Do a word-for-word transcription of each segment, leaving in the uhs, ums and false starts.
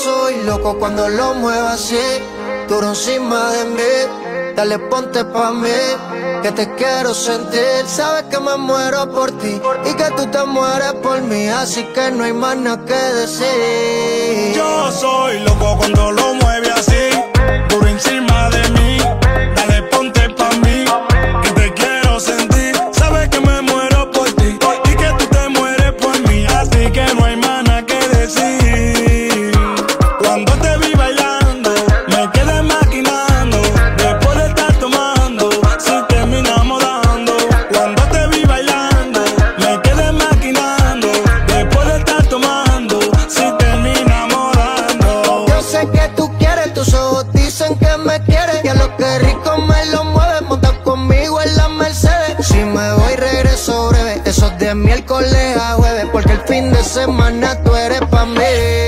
soy loco cuando lo muevo así, duro encima de mí. Dale, ponte pa' mí, que te quiero sentir. Sabes que me muero por ti y que tú te mueres por mí, así que no hay más nada que decir. Yo soy loco cuando lo mueve así, duro encima de mí. Dale, ponte pa' mí, que te quiero sentir. Sabes que me muero por ti y que tú te mueres por mí, así que no hay más nada que decir. Cuando te vi bailando, me quedé maquinando. Después de estar tomando, si terminamos dando. Cuando te vi bailando, me quedé maquinando. Después de estar tomando, si terminamos dando. Yo sé que tú quieres, tus ojos dicen que me quieres. Y a lo que rico me lo mueves, monta conmigo en la Mercedes. Si me voy regreso breve, esos de miércoles a jueves, porque el fin de semana tú eres pa' mí.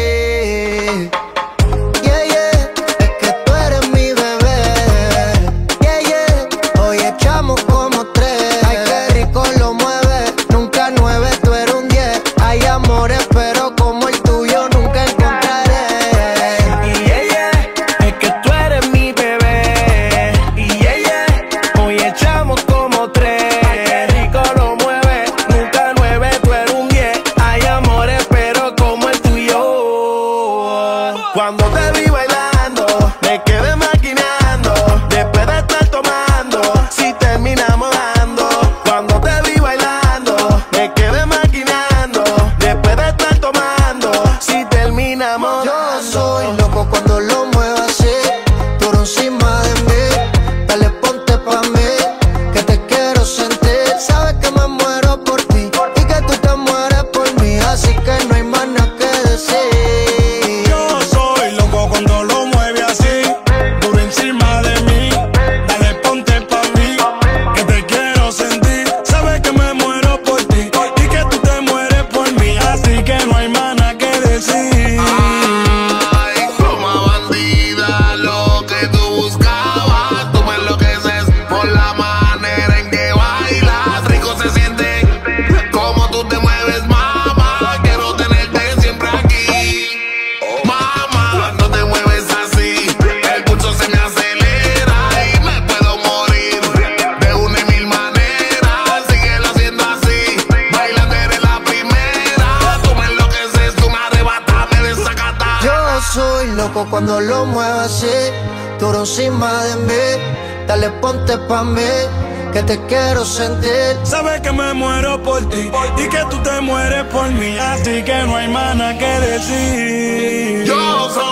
Yeah, yeah, es que tú eres mi bebé. Yeah, yeah, hoy echamos como tres. Ay, qué rico lo mueve, nunca nueve, tú eres un diez. Hay amores, pero como el tuyo nunca encontraré. Y yeah, yeah, es que tú eres mi bebé. Y yeah, yeah, hoy echamos como tres. Ay, qué rico lo mueve, nunca nueve, tú eres un diez. Hay amores, pero como el tuyo. Cuando te vi bailando, me quedé maquinando. Después de estar tomando, si terminamos dando. Cuando te vi bailando, me quedé maquinando. Después de estar tomando, si terminamos Yo dando. soy loco cuando lo muevo así, duro encima de mí. Dale, ponte pa' mí, que te quiero sentir. Sabes que me muero por ti y que tú te mueres por mí, así que no hay más nada que decir. Yo soy loco cuando lo mueve así, duro encima de mí. Dale, ponte pa' mí, que te quiero sentir. Sabes que me muero por ti y que tú te mueres por mí, así que no hay más nada que decir. Ay, como bandida, lo que tú buscabas. Tú me enloqueces por la manera en que bailas. Rico se siente como tú te mueves, mamá. Quiero tenerte siempre aquí. Mamá, no te mueves así, el pulso se me acelera y me puedo morir de una y mil maneras. Síguelo haciendo así, bailando eres la primera. Tú me enloqueces, tú me arrebatas, me desacatas. Yo soy loco cuando lo muevo así, duro encima de mí. Dale, ponte pa' mí, que te quiero sentir. Sabes que me muero por ti y que tú te mueres por mí, así que no hay más nada que decir. Yo soy